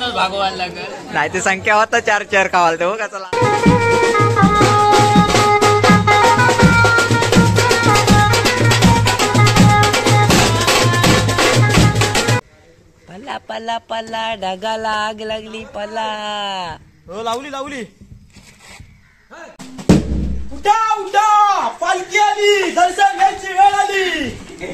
भागवायला लागेल. नाही ते संख्या होता 4 खावाल ते. हो का चला. पल्ला पल्ला पल्ला ढगाला आग लागली पल्ला. हो लावली लावली. उठा उठा पालखी आली. दर्शन घ्यायची वेळ आली.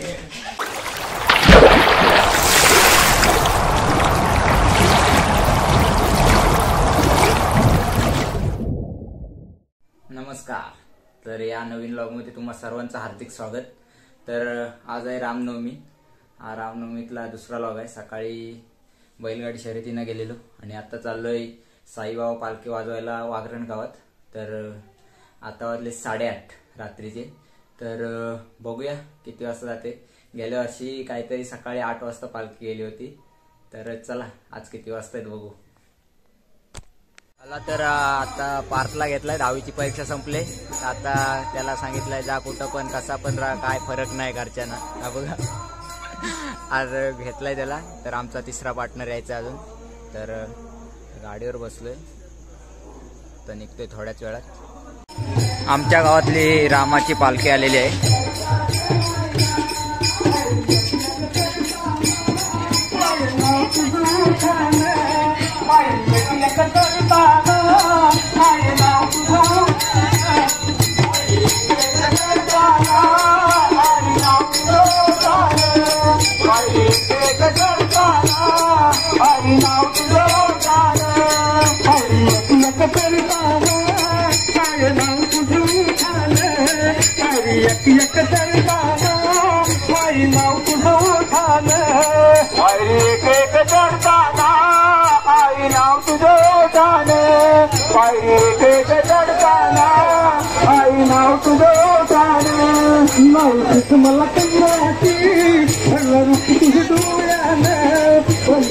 नमस्कार. तर या नवीन व्लॉग मध्ये तुम्हा सर्वांचं हार्दिक स्वागत. तर आज आहे रामनवमी. हा रामनवमीतला दुसरा व्लॉग आहे. सकाळी बैलगाडी शर्यतीनं गेलेलो आणि आता चाललोय साईबाबा पालखी वाजवायला वाघरण गावात. तर आता वाजले 8:30 रात्रीचे. तर बघूया किती वाजता जाते. गेल्या वर्षी काहीतरी सकाळी 8 वाजता पालखी गेली होती. तर चला आज किती वाजता आहेत बघू. तर आता पार्थला घेतलाय. 10वीची परीक्षा संपले. आता त्याला सांगितलंय जा कुठं पण कसा पण राहा, काय फरक नाही घरच्यांना. हा बघा आज घेतलाय त्याला. तर आमचा तिसरा पार्टनर यायचा अजून. तर गाडीवर बसलोय. तर निघतोय थोड्याच वेळात. आमच्या गावातली रामाची पालखी आलेली आहे. मला कन्याची तुझी डोळ्यानं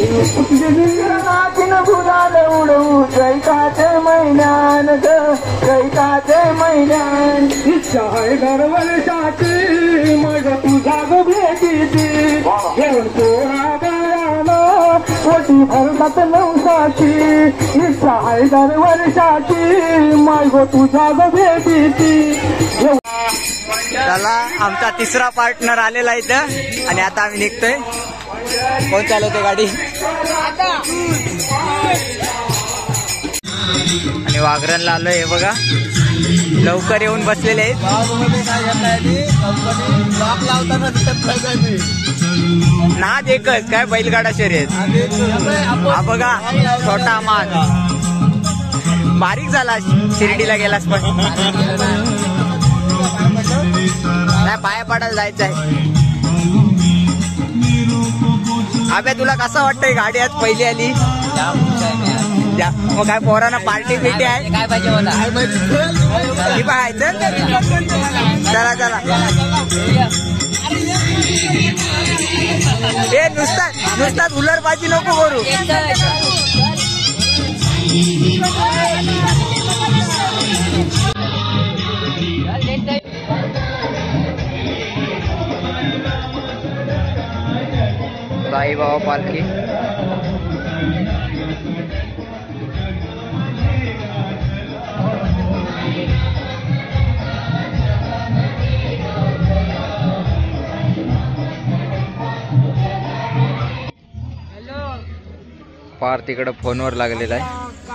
गुलाल उडवू कैकाचे मैदान ग कैकाचे मैदान. शहायदार वर्षाची मग तुझा ग भेटीची घेऊन पोळा गळ्यानं पोटी भरतात नवसाची. शहायदार वर्षाची मग तुझा ग भेटीची. चला आमचा तिसरा पार्टनर आलेला इथं आणि आता आम्ही निघतोय. कोण चालवतो गाडी. आणि वाघरणला आलोय. हे बघा लवकर येऊन बसलेले आहेत. नाद एकच काय बैलगाडा शर्यत. हा बघा छोटा मान बारीक झाला. शिर्डीला गेलास पण नाही पाया पडायला जायचं आहे. अबे तुला कसं वाटतंय गाडी आज पहिली आली. मग काय पोरांना पार्टी बिटी आहे काय पाहिजे मला पाहायचं. चला चला. हे नुसताच हुलरबाजी नको करू. साईबाबा पालखी. पार तिकडं फोनवर लागलेला आहे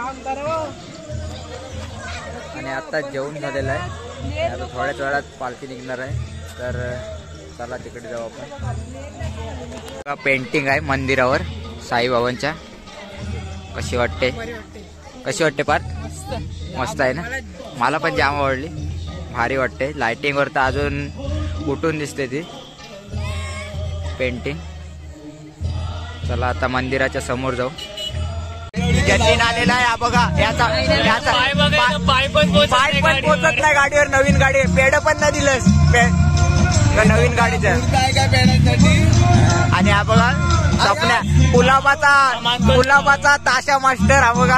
आणि आता जेवण झालेलं आहे. आता थोड्याच वेळात पालखी निघणार आहे. तर चला तिकडे जाऊ आपण. पेंटिंग आहे मंदिरावर साईबाबांच्या. कशी वाटते कशी वाटते पार्थ. मस्त आहे ना. मला पण जाम आवडली. भारी वाटते. लाइटिंगवर तर अजून उठून दिसते ती पेंटिंग. चला आता मंदिराच्या समोर जाऊ. जतीन आलेला आहे. हा बघा याचा पाय पण पोचत नाही गाडीवर. नवीन गाडी पेड पण नाही दिलंस नवीन गाडीचं. आणि हा बघा सपन्या गुलाबाचा ताशा मास्टर. हा बघा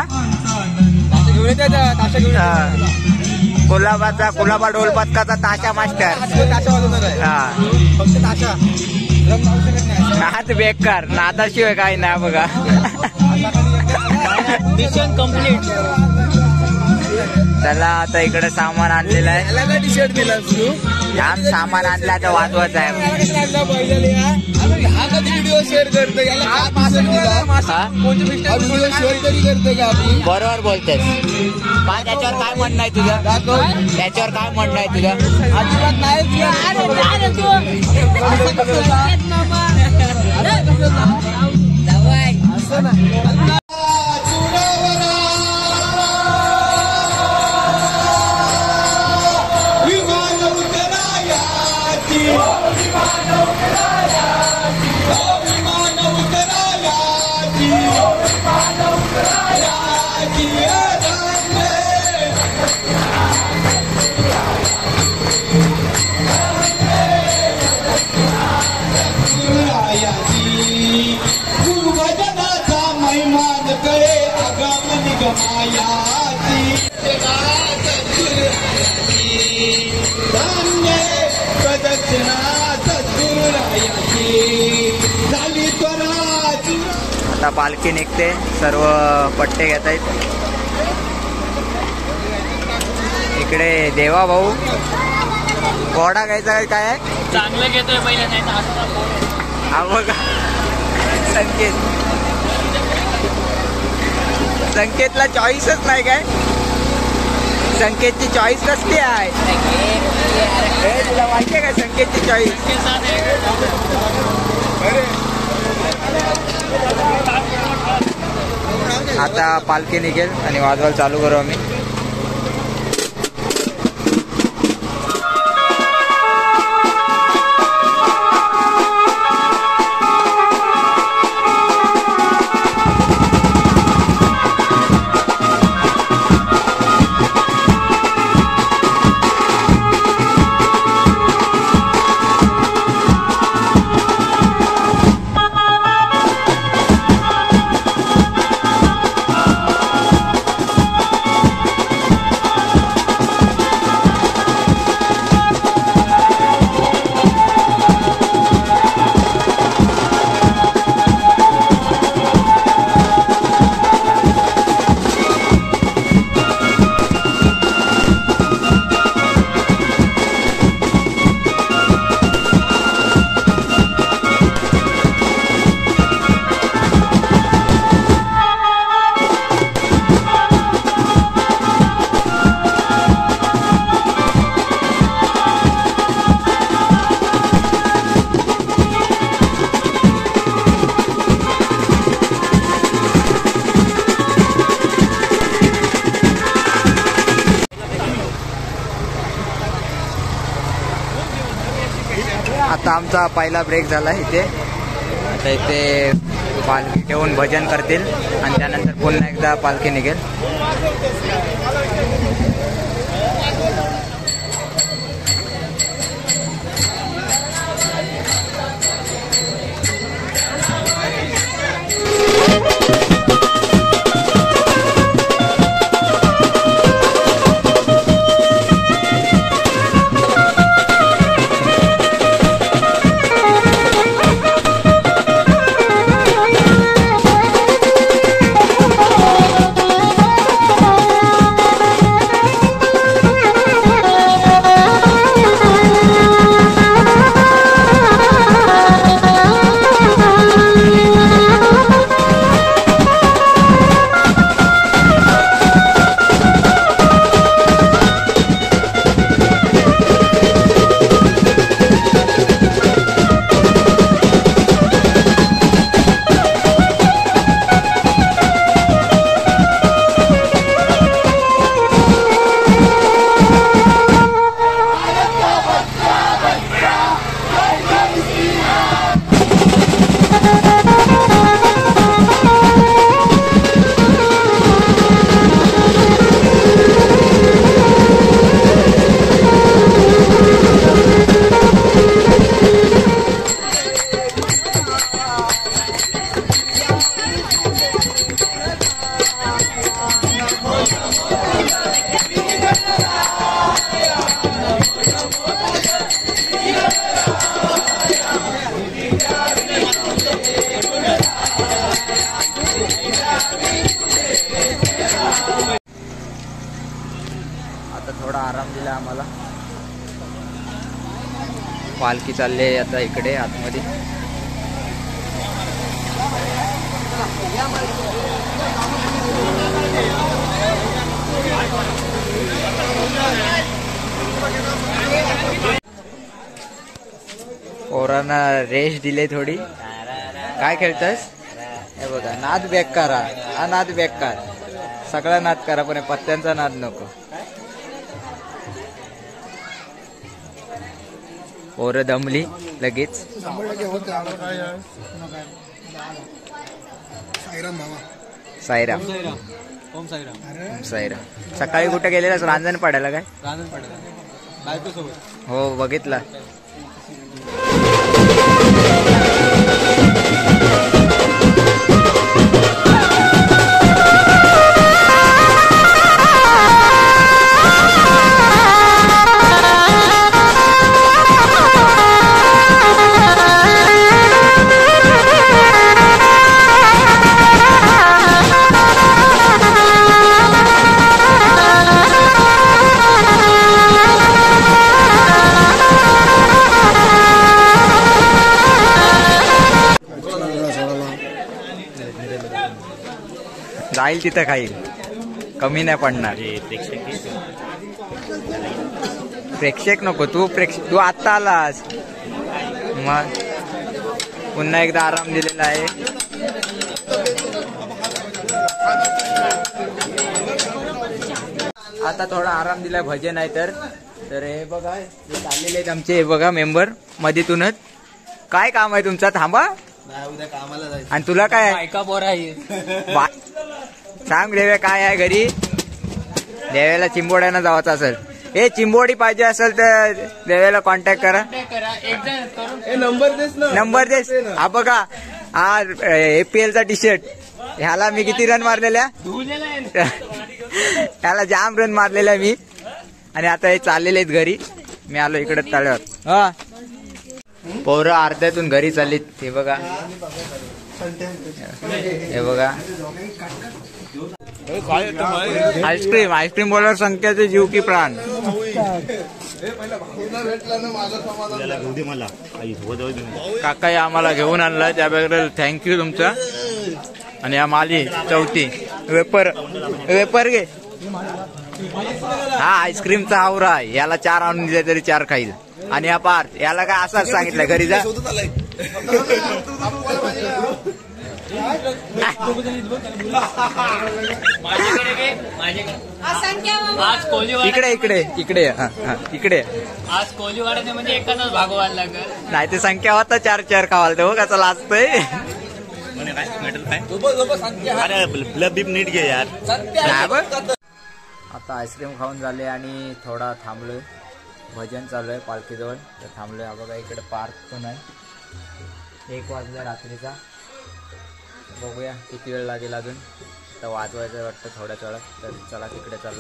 गुलाबा ढोल पथकाचा ताशा मास्टर. नाद बेकार. नादाशिवाय काय नाही बघा. Mission complete. चला आता इकडे सामान आणलेलं आहे. याला टी शर्ट दिला तू जाम सामान आणलं आता वाजवायचं आहे. हा कधी व्हिडिओ शेअर करतो याला हा? व्हिडिओ शेअर कधी करतो का आपण बरोबर बोलतेस. पण त्याच्यावर काय म्हणणं आहे तुझं? त्याच्यावर काय म्हणणं आहे तुझं? अजिबात नाही असं नाही. गुरुभजनाचा महिमान कळे आगमन गमायाची धान्य प्रदक्षिणा सद्गुरुरायाची झाली त्वराची. आता पालखी निघते. सर्व पट्टे घेत आहेत. इकडे देवा भाऊ घोडा घ्यायचा काय आहे? चांगलं घेतोय पहिले नाही हा बघा संकेत. संकेतला चॉईसच नाही काय? संकेतची चॉईस कसली आहे? तुला माहितीये काय संकेतची चॉईस? आता पालखी निघेल आणि वाजवायला चालू करू आम्ही. आता आमचा पहिला ब्रेक झाला इथे. आता इथे पालखी ठेवून भजन करतील आणि त्यानंतर पुन्हा एकदा पालखी निघेल. दिला आम्हाला. पालखी चालली आहे आता इकडे आतमध्ये. पोरांना रेस्ट दिले थोडी. काय खेळतस? हे बघा, नाद बेकार हा नाद बेकार. सगळा नाद करा पण पत्त्यांचा नाद नको. पोरं दमली लगेच. साईराम साईराम. सकाळी कुठे गेलेलास? रांजण पाडायला काय? हो बघितला. जाईल तिथं खाईल, कमी नाही पडणार. प्रेक्षक नको तू. तू आत्ता आलास मग पुन्हा एकदा आराम दिलेला आहे. आता थोडा आराम दिलाय. भजन आहे तर हे बघा चाललेले आहेत आमचे. हे बघा मेंबर मधीतूनच. काय काम आहे तुमचा? थांबा. उद्या कामाला जायचं. आणि तुला काय ऐका बोर आहे. सांग देव्या काय आहे घरी? देव्याला चिंबोड्यानं जायचं असेल. हे चिंबोडी पाहिजे असेल तर देव्याला कॉन्टॅक्ट करा. नंबर देस. हा बघा, हा APL चा टी शर्ट. ह्याला मी किती रन मारलेल्या? ह्याला जाम रन मारलेल्या मी. आणि आता हे चाललेले आहेत घरी. मी आलो इकडे तळ्यावर. हा पोरं अर्ध्यातून घरी चाललीत. हे बघा, हे बघा आईस्क्रीम बोलवर संख्याचे जीव की प्राण. काका आम्हाला घेऊन आणला त्याबद्दल थँक्यू तुमचा. आणि या माली चौथी वेपर घे. हा आईस्क्रीमचा आवरा. याला 4 आणून दिले तरी 4 खाईल. आणि हा पार्थ याला काय असंच सांगितलं घरी जा. इकडे इकडे इकडे इकडे. आज कोलीवाड्याने म्हणजे एकाच भागवायला लागल. नाही ते संख्या होता 4 खावाल. तो कसं लाजतोय. नीट घे यार. आता आईस्क्रीम खाऊन झाले आणि थोडा थांबलोय. भजन चालू आहे पालखीजवळ तर थांबलोय. हा बघा इकडे पार्क पण आहे. 1 वाजला रात्रीचा. बघूया किती वेळ लागेल अजून. तर वाजवायचं वाटतं थोड्याच वेळात. तर चला तिकडे चाललो.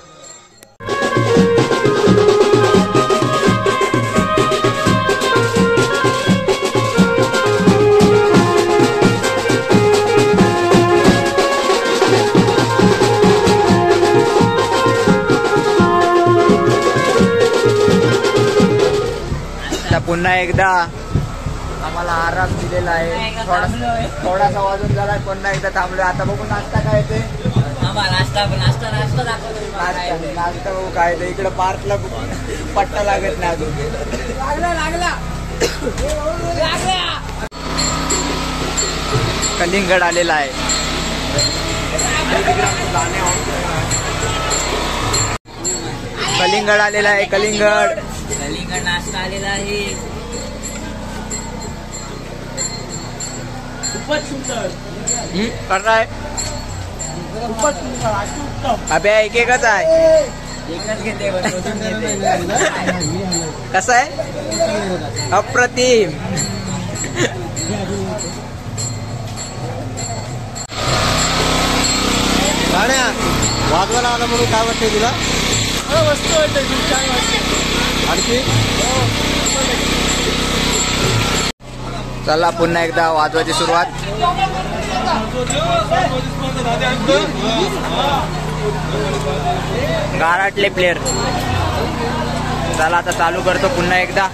पुन्हा एकदा आम्हाला आराम दिलेला आहे. थोडासा वाजून झाला. पुन्हा एकदा थांबलोय. आता बघू नाश्ता काय येते. नाश्ता बघू काय येते. इकडे पार्कला पट्टा लागत नाही अजून. कलिंगड आलेला आहे. कलिंगड आलेला आहे. कलिंगड नाश्ता आलेला आहे. खूपच सुंदर. करताय अबे एकच आहे. एकच घेते. कसं आहे? अप्रतिम. वाजवायला आला म्हणून काय वाटते तुला? वस्तू वाटते. छान वाटते. आणखी चला पुन्हा एकदा वाजवायची सुरुवात. गाराटले प्लेयर. चला आता चालू करतो पुन्हा एकदा.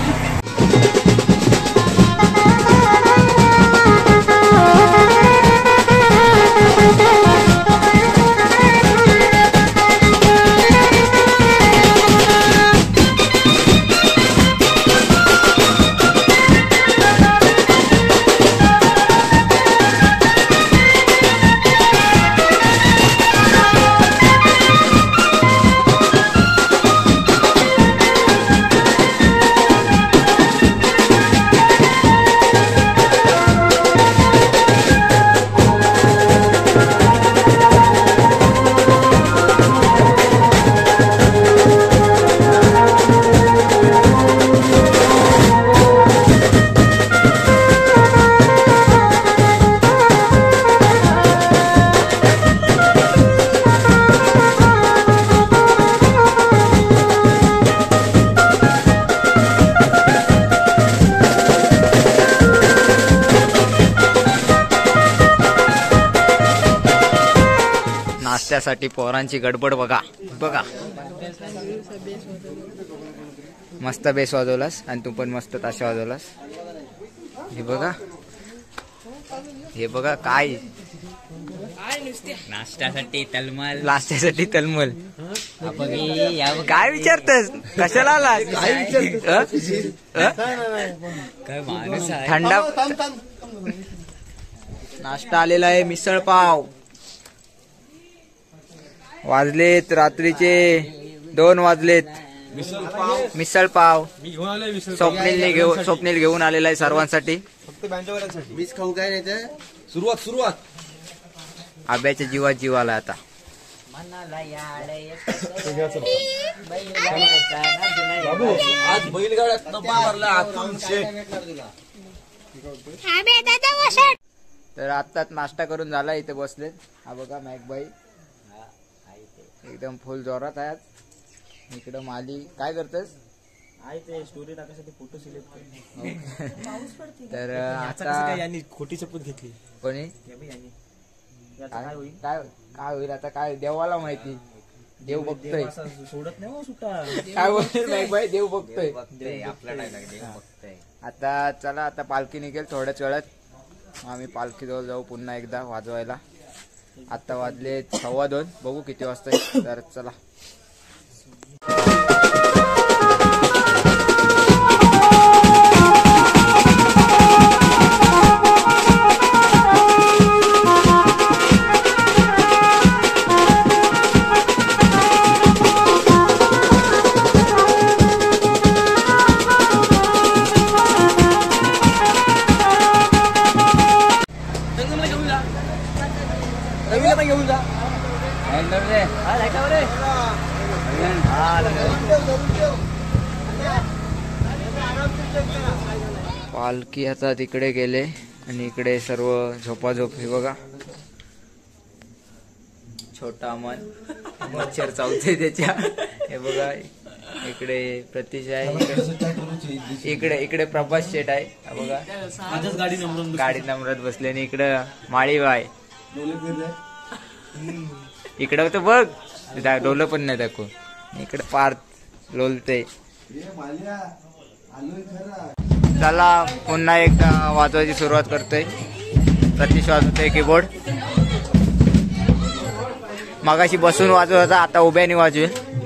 नाश्त्यासाठी पोरांची गडबड बघा बघा. मस्त बेस वाजवलास आणि तू पण मस्त ताशा वाजवलास. हे बघा काय नाश्त्यासाठी तलमल. नाश्त्यासाठी तलमल. काय विचारतस? कशाला आलास? काय माणूस आहे. थंडा नाश्ता आलेला आहे. मिसळ पाव. वाजलेत रात्रीचे 2 वाजलेत. मिसळ पाव स्वप्नील घेऊन आलेला आहे सर्वांसाठी. मीच खाऊ काय नाही. सुरुवात आब्याच्या जीवात जीव आला आता. आज बैलगाड्यात मारला. तर आत्ताच नाश्ता करून झाला. इथे बसलेत. हा बघा मॅक बाई एकदम फुल जोरात आहे. इकडं माली काय करतेस? स्टोरी टाकायसाठी फोटो सिलेक्ट. तर आता यांनी खोटी शपथ घेतली. कोणी काय होईल आता? काय देवाला माहिती. देव बघतोय. सोडत नाही सुट्टा. काय बोलतोय मॅक बाई? देव बघतोय. आपला डायलॉग देव बघतोय. आता चला आता पालखी निघेल थोड्याच वेळात. आम्ही पालखीजवळ जाऊ पुन्हा एकदा वाजवायला. आता वाजले 2:15. बघू किती वाजता. तर चला. घेऊन जा. पालखी आता तिकडे गेले आणि इकडे सर्व झोपाझोप. हे बघा छोटा मन मच्छर चावते त्याच्या. हे बघा इकडे प्रतीश आहे. इकडे प्रभास शेठ आहे. बघा गाडी नंबरात बसले. आणि इकडे माळीव आहे. इकडं तर बघ डोलं पण नाही दाखव. इकडे पार्थ लोलते. चला पुन्हा एकदा वाजवायची सुरुवात करतोय. प्रतीश वाजवतोय कीबोर्ड. मगाशी बसून वाजवत होता, आता उभ्याने वाजवेल.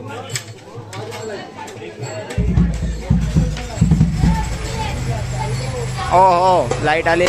हो लाईट आली.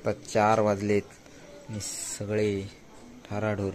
आता 4 वाजलेत आणि सगळे ठाराढोर.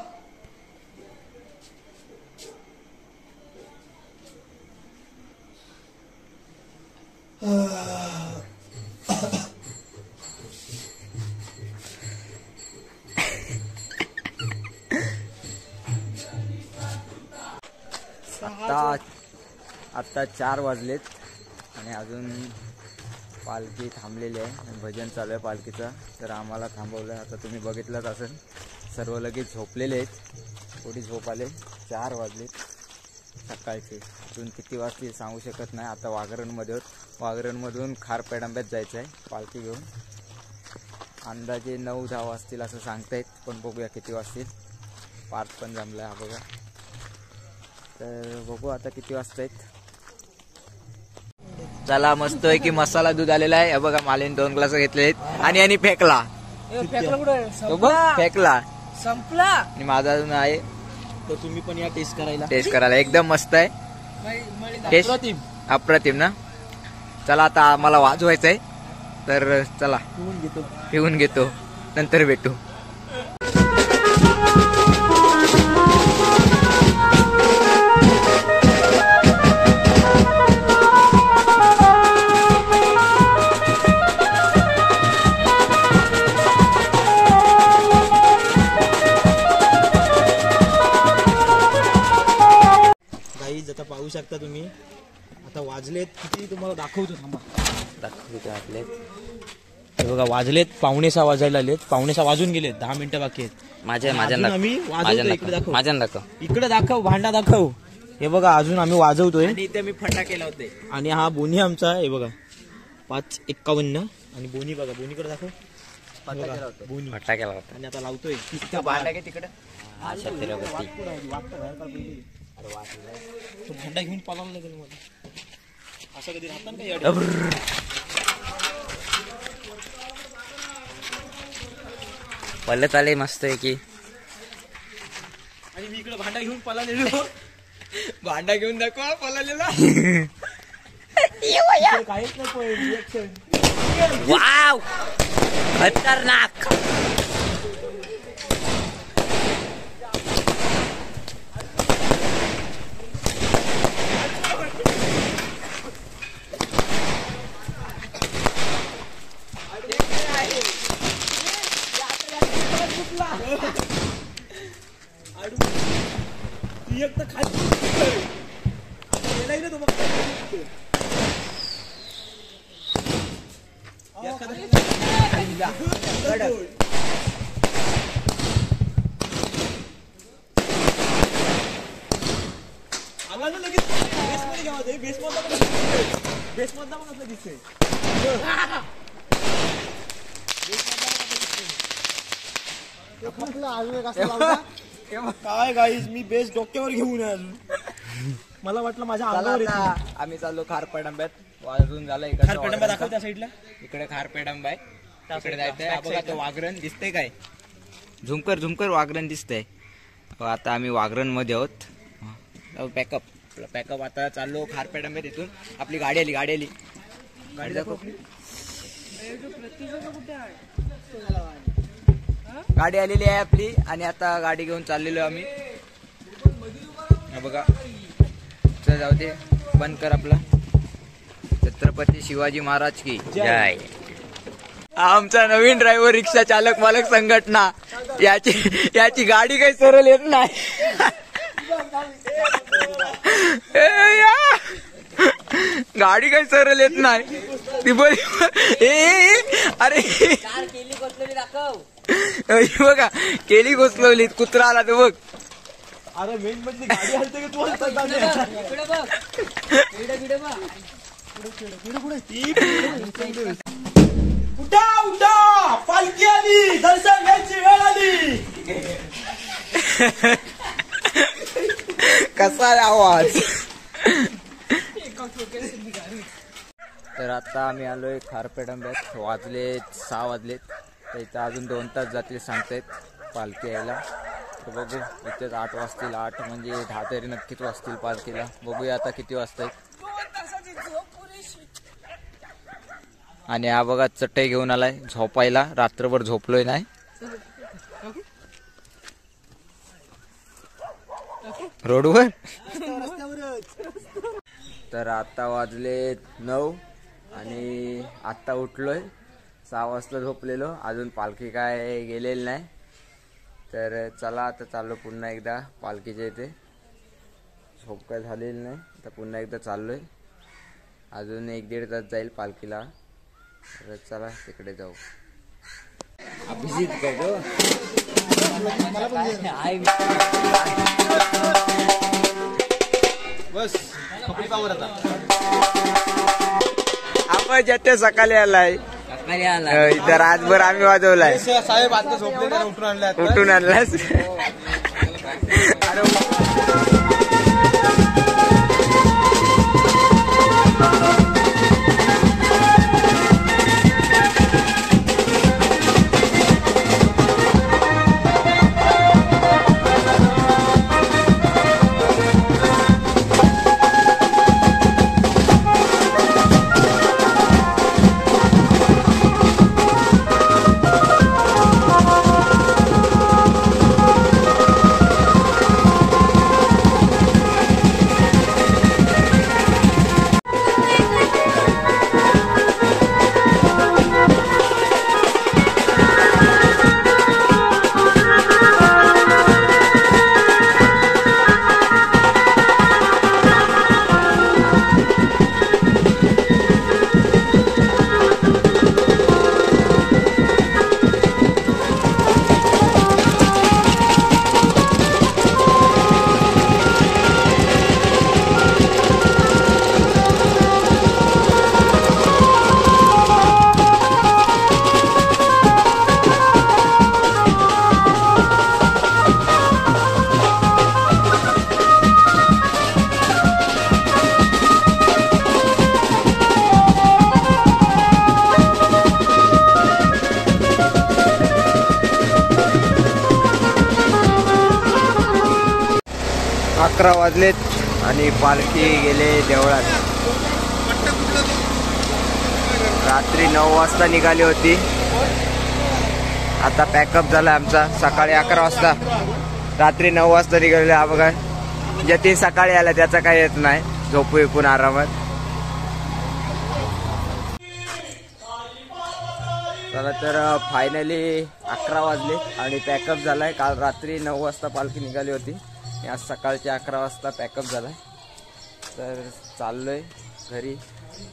आता 4 वाजलेत आणि अजून पालखी थांबलेली आहे. भजन चालू आहे पालखीचं. तर आम्हाला थांबवलं. आता तुम्ही बघितलंच असेल सर्व लगेच झोपलेले आहेत. थोडी झोप आले. 4 वाजलेत सकाळचे. अजून किती वाजतील सांगू शकत नाही. आता वाघरणमध्ये आहोत. वाघरणमधून खारपेडांब्यात जायचं आहे पालखी घेऊन. अंदाजे 9-10 वाजतील असं सांगतायत, पण बघूया किती वाजतील. पार्क पण जमला हा बघा. तर बघू आता किती वाजतायत. चला मस्त आहे की मसाला दूध आलेला आहे. बघा मालीन 2 ग्लास घेतले आहेत आणि फेकला. फेकला संपला. आणि माझा अजून आहे. तर तुम्ही पण या टेस्ट करायला एकदम मस्त आहे. टेस्ट अप्रतिम ना. चला आता आम्हाला वाजवायचं आहे. तर चला पिऊन घेतो नंतर भेटू. आता पाहू शकता तुम्ही. आता वाजलेत किती तुम्हाला दाखवतो. थांबा दाखवतो आपले. हे बघा वाजलेत 5:45 वाजायला आलेत. 5:45 वाजून गेलेत. 10 मिनिटं बाकी आहेत. आम्ही इकडे दाखव भांडा दाखव. हे बघा अजून आम्ही वाजवतोय. इथे मी फटाके लावते. आणि हा बोनी आमचा. हे बघा 5:51 आणि बोनी बघा. बोनीकडे दाखव. बोनी फटाके लावतो. आणि आता लावतोय तिकडे. भांडा घेऊन पालावं लागेल मला. असं कधी राहतात का. पल्लत आले मस्त आहे की. आणि मी इकडे भांडा घेऊन पळालेलो. भांडा घेऊन दाखवा पळालेला. काहीच नाही रिएक्शन. वाव खतरनाक. एक तर खाली आला ना लगेच. बेसमध्ये घ्यावा ते. बेसमधला पण असं दिसतंय. काय गाईज मी बेस डोक्यावर घेऊन आहे अजून. मला वाटलं माझ्या अंगावर. आम्ही चाललो खारपेडांब्यात. वाजून झालं. खारपेडांबा दाखव त्या साईडला. इकडे खारपेडांबा आहे. तिकडे जायचंय. बघा तो वाघरण दिसतंय काय. झुमकर वाघरण दिसतंय. आता आम्ही वाघरण मध्ये आहोत. पॅकअप आता चाललो खारपेडांब्यात. इथून आपली गाडी आली. गाडी दाखव. गाडी आलेली आहे आपली. आणि आता गाडी घेऊन चाललेलो आम्ही. बघा चल जाऊ दे. बंद कर आपला. छत्रपती शिवाजी महाराज की जय. आमचा नवीन ड्रायव्हर रिक्षा चालक मालक संघटना. याची गाडी काही सरळ येत नाही. गाडी काही सरळ येत नाही. ती बरी. अरे बघा केली घुसलवली. कुत्रा आला तो बघ. अरे मेन म्हणजे गाडी हलते की तू उठा पालखी आली. दर्शन घ्यायची वेळ आली. कसा आवाज. तर आता आम्ही आलोय खारपेडांब्यात. वाजलेत 6 वाजलेत. तर इथं अजून 2 तास जातील सांगतायत पालखी यायला. तर बघू इथेच 8 वाजतील. 8 म्हणजे 10 तरी नक्कीच वाजतील पालखीला. बघूया आता किती वाजतायत. आणि हा बघा चटई घेऊन आलाय झोपायला, रात्रभर झोपलोय नाही. रोडवर. तर आता वाजले 9 आणि आत्ता उठलोय. 6 वाजता झोपलेलो, अजून पालखी काय गेलेली नाही. तर चला आता चाललो पुन्हा एकदा पालखीच्या इथे. झोप काय झालेली नाही, तर पुन्हा एकदा चाललोय. अजून 1-1.5 तास जाईल पालखीला. तर चला तिकडे जाऊ. अभिजित काय तो बस कपडे पावर आता. आपण जेते सकाळी आलाय सकाळी आला इथं रातभर आम्ही वाजवलाय. साहेब आता झोपले उठून आणले. उठून आणलास. अकरा वाजलेत आणि पालखी गेले देवळात. रात्री 9 वाजता निघाली होती. आता पॅकअप झाला आमचा. सकाळी 11 वाजता, रात्री 9 वाजता निघाले. हा बघा जतीन सकाळी आला, त्याचा काही येत नाही. झोपू विकून आरामात. चला तर फायनली 11 वाजले आणि पॅकअप झालाय. काल रात्री 9 वाजता पालखी निघाली होती. आज सकाळचे 11 वाजता पॅकअप झालाय. तर चाललोय घरी.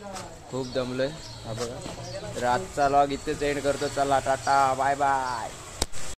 खूप दमलोय. हा बघा. तर आजचा व्लॉग इथेच एंड करतो. चला टाटा बाय बाय.